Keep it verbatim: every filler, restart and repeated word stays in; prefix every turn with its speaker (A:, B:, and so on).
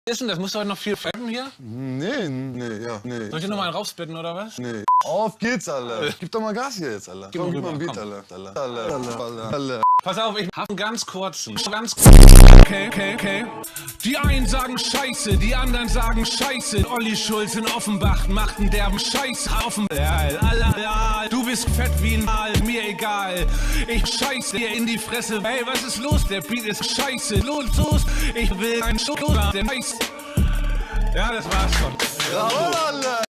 A: Was ist denn das? Musst du heute noch viel frappen hier?
B: Nee, nee, ja, nee.
A: Soll ich dir noch mal einen raufsplitten oder was?
B: Nee. Auf geht's, Alter. Gib doch mal Gas hier jetzt, Alter.
A: Gib
B: Komm,
A: mal
B: gib mal
A: rüber,
B: ein Beat,
A: komm.
B: Alter. Alter, Alter, Alter, Alter.
A: Pass auf, ich hab einen ganz kurzen. Ganz okay, okay, okay. Die einen sagen Scheiße, die anderen sagen Scheiße. Olli Schulz in Offenbach macht einen derben Scheiß auf dem ja, du bist fett wie ein Mal, mir egal. Ich scheiße dir in die Fresse. Hey, was ist los? Der Beat ist scheiße. Los, los. Ich will einen Schuss, der heißt. Ja, das war's schon.
B: Jawohl, Alter.